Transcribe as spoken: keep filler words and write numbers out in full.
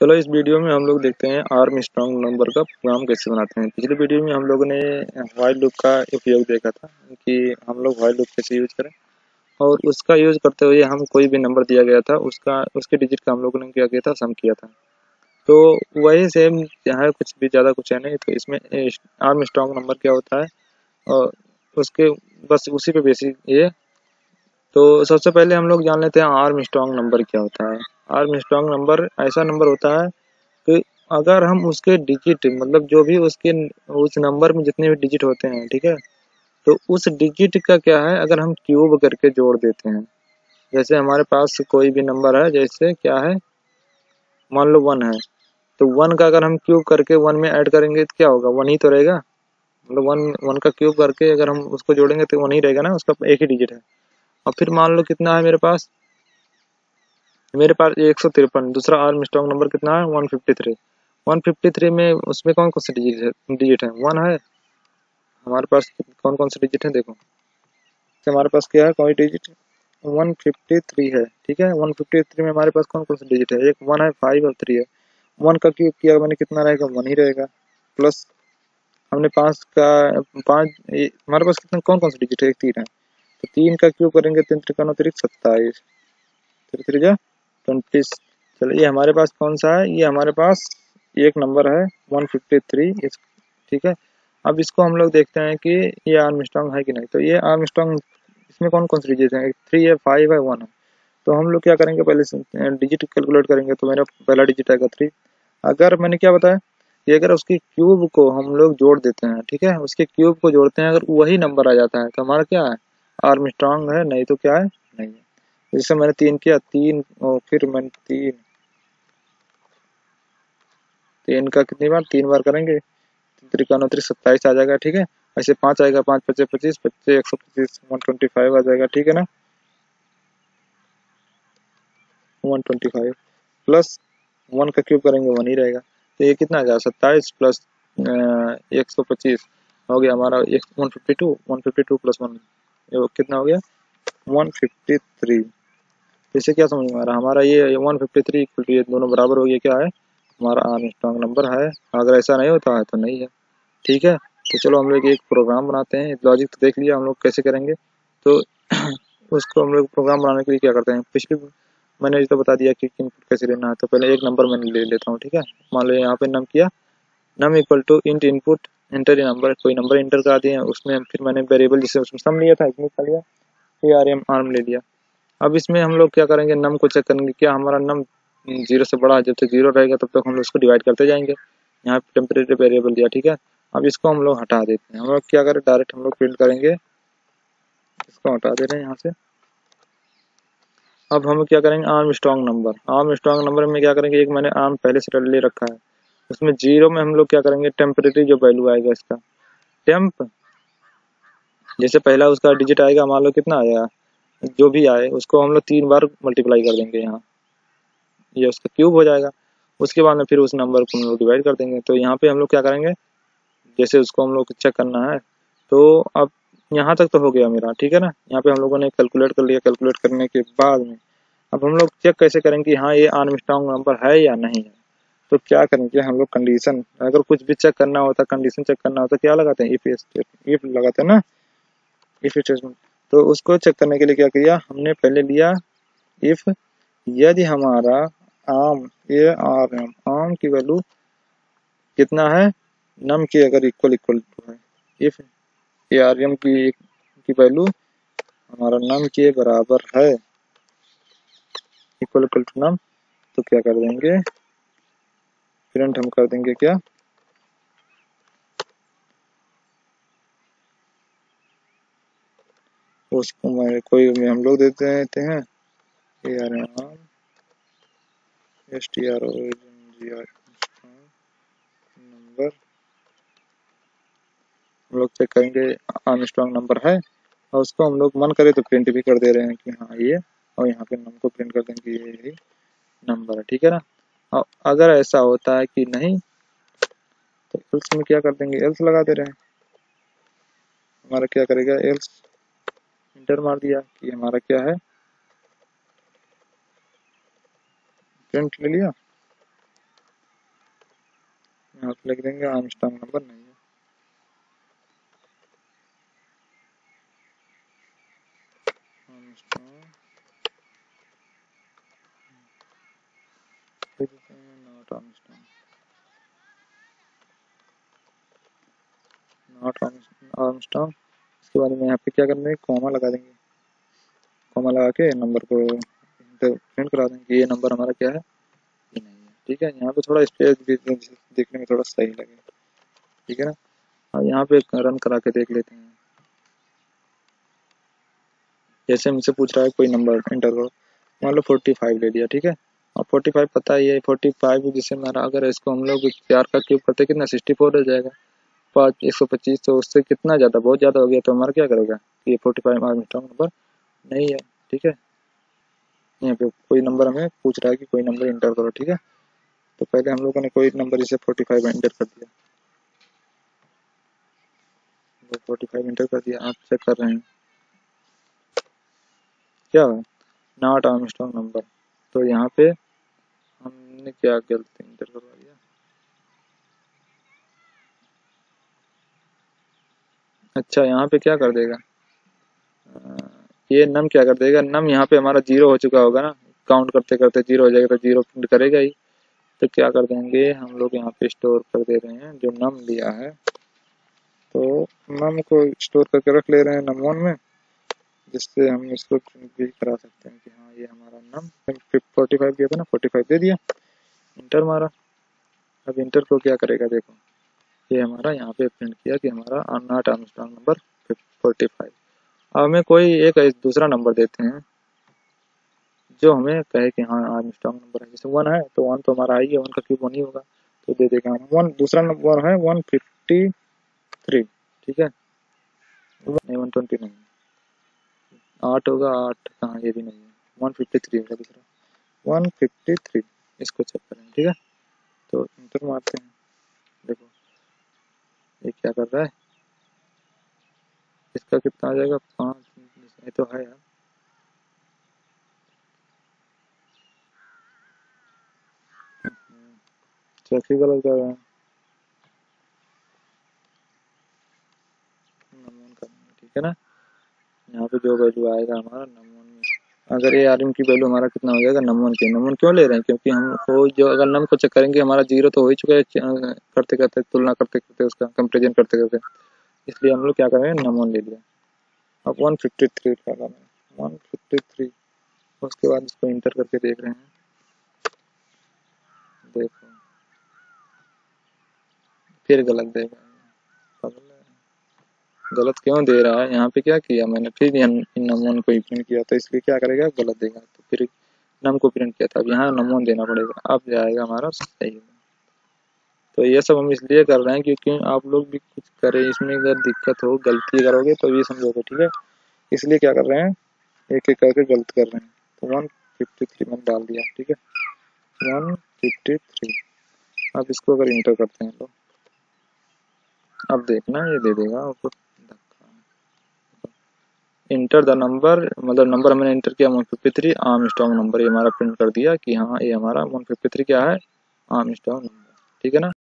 चलो इस वीडियो में हम लोग देखते हैं आर्म स्ट्रॉन्ग नंबर का प्रोग्राम कैसे बनाते हैं। पिछले वीडियो में हम लोगों ने व्हाइल लूप का उपयोग देखा था कि हम लोग व्हाइल लूप कैसे यूज करें, और उसका यूज करते हुए हम कोई भी नंबर दिया गया था उसका उसके डिजिट का हम लोगों ने क्या किया था, सम किया था। तो वही सेम यहाँ कुछ भी ज़्यादा कुछ है नहीं। तो इसमें आर्म स्ट्रॉन्ग नंबर क्या होता है और उसके बस उसी पे बेसिक ये। तो सबसे पहले हम लोग जान लेते हैं आर्म स्ट्रॉन्ग नंबर क्या होता है। आर्म स्ट्रॉन्ग नंबर ऐसा नंबर होता है कि अगर हम उसके डिजिट मतलब जो भी उसके उस नंबर में जितने भी डिजिट होते हैं, ठीक है, तो उस डिजिट का क्या है, अगर हम क्यूब करके जोड़ देते हैं। जैसे हमारे पास कोई भी नंबर है, जैसे क्या है, मान लो वन है, तो वन का अगर हम क्यूब करके वन में ऐड करेंगे तो क्या होगा, वन ही तो रहेगा। मतलब वन वन का क्यूब करके अगर हम उसको जोड़ेंगे तो वन ही रहेगा ना, उसका एक ही डिजिट है। और फिर मान लो कितना है मेरे पास, मेरे पास एक सौ तिरपन, दूसरा आर्म स्ट्रॉन्ग नंबर कितना है, one fifty three. One fifty three में उसमें कौन कौन से डिजिट है, डिजिट है, वन है हमारे पास। कौन कौन से डिजिट है देखो, तो हमारे पास क्या है, कोई डिजिट वन फिफ्टी थ्री है, ठीक है। वन फिफ्टी थ्री में हमारे पास कौन कौन से डिजिट है, एक वन है, फाइव और थ्री है। वन का क्यूब किया मैंने, कितना रहेगा, वन ही रहेगा। प्लस हमने पाँच का पाँच हमारे पास कितना कौन कौन से डिजिट है, एक तीन है, तो तीन का क्यूब करेंगे, तीन त्रिकानो त्रिक सत्ताईस, थ्री थ्री जा ट्वेंटी। चलो ये हमारे पास कौन सा है, ये हमारे पास एक नंबर है वन फिफ्टी थ्री, ठीक है। अब इसको हम लोग देखते हैं कि ये आर्म स्ट्रॉन्ग है कि नहीं। तो ये आर्म स्ट्रॉन्ग, इसमें कौन कौन से डिजिट हैं, थ्री है, फाइव है, वन है। तो हम लोग क्या करेंगे, पहले डिजिट कैलकुलेट करेंगे। तो मेरा पहला डिजिट आएगा थ्री। अगर मैंने क्या बताया कि अगर उसके क्यूब को हम लोग जोड़ देते हैं, ठीक है, उसके क्यूब को जोड़ते हैं, अगर वही नंबर आ जाता है तो हमारा क्या है, आर्म स्ट्रॉन्ग है, नहीं तो क्या है, नहीं है। जैसे मैंने तीन किया, तीन और फिर मैंने तीन तीन का कितनी बार, तीन बार करेंगे, त्रिकानो त्रिक सत्ताईस आ जाएगा, ठीक है। ऐसे पाँच आएगा, पाँच पच्चीस पच्चीस पच्चीस एक सौ पच्चीस, वन ट्वेंटी फाइव आ जाएगा, ठीक है ना, one twenty five. Plus one का क्यूब करेंगे, वन ही रहेगा। तो ये कितना आ जाएगा, सत्ताईस प्लस एक सौ पच्चीस हो गया हमारा एक one fifty two, one fifty two plus one कितना हो गया, वन फिफ्टी थ्री। इससे क्या समझ में आ रहा है, हमारा ये one fifty three equal to ये दोनों बराबर हो, ये क्या है, हमारा आर्म स्ट्रॉन्ग नंबर है। अगर ऐसा नहीं होता है तो नहीं है, ठीक है। तो चलो हम लोग एक प्रोग्राम बनाते हैं। लॉजिक तो देख लिया हम लोग कैसे करेंगे। तो उसको हम लोग प्रोग्राम बनाने के लिए क्या करते हैं, पिछले मैंने तो बता दिया कि इनपुट कैसे लेना है। तो पहले एक नंबर मैंने ले लेता हूँ, ठीक है। मान लो यहाँ पे नम किया, num equal to int input enter number, कोई नंबर एंटर करा दिए, उसमें फिर मैंने वेरिएबल जिसे उसमें सम लिया था इसमें कर लिया, फिर आर एम आर्म ले लिया। अब इसमें हम लोग क्या करेंगे, नम को चेक करेंगे क्या हमारा नम जीरो से बड़ा है। जब तक जीरो रहेगा तब तक हम लोग उसको डिवाइड करते जाएंगे। यहाँ पे टेम्परेरी वेरिएबल दिया, ठीक है। अब इसको हम लोग हटा देते हैं। हम लोग क्या करें, डायरेक्ट हम लोग प्रिंट करेंगे, इसको हटा दे रहे हैं यहाँ से। अब हम क्या करेंगे, Armstrong number, Armstrong number में क्या करेंगे, एक मैंने आर्म पहले से ले रखा है, उसमें जीरो में हम लोग क्या करेंगे, टेम्परेरी जो वैल्यू आएगा इसका, टेम्प जैसे पहला उसका डिजिट आएगा, मान लो कितना आया, जो भी आए उसको हम लोग तीन बार मल्टीप्लाई कर देंगे यहाँ, ये उसका क्यूब हो जाएगा। उसके बाद में फिर उस नंबर को हम लोग डिवाइड कर देंगे। तो यहाँ पे हम लोग क्या करेंगे, जैसे उसको हम लोग चेक करना है। तो अब यहाँ तक तो हो गया मेरा, ठीक है ना। यहाँ पे हम लोगों ने कैलकुलेट कर लिया। कैलकुलेट करने के बाद में अब हम लोग चेक कैसे करेंगे कि हाँ ये आर्म स्ट्रॉन्ग नंबर है या नहीं है। तो क्या करेंगे हम लोग, कंडीशन, अगर कुछ भी चेक करना होता, कंडीशन चेक करना होता, क्या लगाते हैं, इफ इफ लगाते हैं ना, इफ स्टेटमेंट। तो उसको चेक करने के लिए क्या किया हमने, पहले लिया इफ यदि हमारा आम ये आर एम आम की वैल्यू कितना है, नम की अगर इक्वल इक्वल टू है, इफ ए आर एम की की वैल्यू हमारा नम के बराबर है, इक्वल इक्वल टू नम, तो क्या कर देंगे, प्रिंट हम कर देंगे क्या, उसको मैं कोई में हम लोग देते देते हैं A R M S T R O G R number. हम लोग चेक करेंगे आर्म स्ट्रॉन्ग नंबर है, और उसको हम लोग मन करे तो प्रिंट भी कर दे रहे हैं कि हाँ ये, और यहाँ पे नम को प्रिंट कर देंगे ये यही नंबर है, ठीक है ना। और अगर ऐसा होता है कि नहीं, तो एल्स में क्या कर देंगे, एल्स लगा दे रहे हैं। हमारा क्या करेगा, एल्स इंटर मार दिया कि हमारा क्या है, प्रिंट ले लिया। यहाँ पे लिख देंगे आर्मस्ट्रांग नंबर नहीं है। Armstrong not Armstrong not Armstrong. इसके बाद में यहाँ पे क्या करना है, कॉमा लगा देंगे। कॉमा लगा के नंबर को प्रिंट करा देंगे। ये नंबर हमारा क्या है, ये नहीं है। ठीक है, यहाँ पे थोड़ा स्पेस देखने में थोड़ा सही लगे। ठीक है ना। और यहाँ पे रन करा के देख लेते हैं। जैसे हमसे पूछ रहा है कोई नंबर एंटर करो, मान लो फोर्टी फाइव ले लिया। ठीक है, और फोर्टी फाइव पता ही है, फोर्टी फाइव जिससे हमारा अगर इसको हम लोग चार का क्यूब करते कितना सिक्सटी फोर हो जाएगा। पाँच एक सौ पच्चीस, तो उससे कितना ज़्यादा, बहुत ज़्यादा हो गया। तो हमारा क्या करेगा, ये फोर्टी फाइव आर्मस्ट्रांग नंबर नहीं है। ठीक है, यहाँ पे कोई नंबर हमें पूछ रहा है कि कोई नंबर एंटर करो। ठीक है, तो पहले हम लोगों ने कोई नंबर इसे फोर्टी फाइव एंटर कर दिया। फोर्टी फाइव एंटर कर दिया। आप चेक कर रहे हैं क्या है, नॉट आर्मस्ट्रांग नंबर। तो यहाँ पे हमने क्या गलती इंटर करवा दिया। अच्छा, यहाँ पे क्या कर देगा, ये नम क्या कर देगा, नम यहाँ पे हमारा जीरो हो चुका होगा ना, काउंट करते करते जीरो हो जाएगा, तो जीरो प्रिंट करेगा ही। तो क्या कर देंगे हम लोग, यहाँ पे स्टोर कर दे रहे हैं जो नम लिया है। तो नम को स्टोर करके रख ले रहे हैं नम वन में, जिससे हम इसको प्रिंट भी करा सकते हैं कि हाँ ये हमारा नम फोर्टी फाइव दिया था ना, फोर्टी फाइव दे दिया, इंटर मारा। अब इंटर को क्या करेगा, देखो ये हमारा यहाँ पे प्रिंट किया कि हमारा not Armstrong number forty five. अब हमें कोई एक दूसरा नंबर देते हैं जो हमें कहे कि हाँ आर्मस्ट्रांग नंबर है। जैसे वन है तो वन तो हमारा आई है, वन का क्यूब वन ही होगा, तो दे देगा हम वन। दूसरा नंबर है वन फिफ्टी थ्री। ठीक है, नहीं वन ट्वेंटी नहीं, आठ होगा, आठ कहाँ, ये भी नहीं है, वन फिफ्टी थ्री होगा दूसरा, वन फिफ्टी थ्री। इसको चेक करें। ठीक है, तो इंटर मारते हैं। देखो ये क्या कर रहा है, इसका कितना आ जाएगा, पाँच, ये तो है यार, चेक ही गलत कर रहे हैं। नमून करना, ठीक है ना। यहाँ पे जो वैल्यू आएगा हमारा नमून में, अगर ये आर एम की वैल्यू हमारा कितना हो जाएगा, नमून की। नमून क्यों ले रहे हैं, क्योंकि हमको जो अगर नम को चेक करेंगे हमारा जीरो तो हो ही चुका है, करते करते तुलना करते करते उसका कंपेरिजन करते करते, इसलिए हम लोग क्या करेंगे, नमून ले लिया। अब वन फिफ्टी थ्री लगा मैंने, वन फिफ्टी थ्री। उसके बाद इसको इंटर करके देख रहे हैं। देखो फिर गलत देगा, गलत क्यों दे रहा है, यहाँ पे क्या किया मैंने, फिर नमून को प्रिंट किया तो इसलिए क्या करेगा, गलत देगा। तो फिर नम को प्रिंट किया था, अब यहाँ नमून देना पड़ेगा, अब जाएगा हमारा सही। तो ये सब हम इसलिए कर रहे हैं क्योंकि आप लोग भी कुछ करें, इसमें अगर दिक्कत हो, गलती करोगे तो ये समझोगे। ठीक है, इसलिए क्या कर रहे हैं, एक एक करके गलत कर रहे हैं। तो वन फिफ्टी थ्री मैंने डाल दिया। ठीक है, वन फिफ्टी थ्री। अब इसको अगर इंटर करते हैं तो अब देखना ये दे देगा आपको, इंटर द नंबर, मतलब नंबर हमने इंटर किया one fifty three, Armstrong number ये हमारा प्रिंट कर दिया कि हाँ ये हमारा वन फिफ्टी थ्री क्या है, आर्मस्ट्रांग नंबर। ठीक है ना।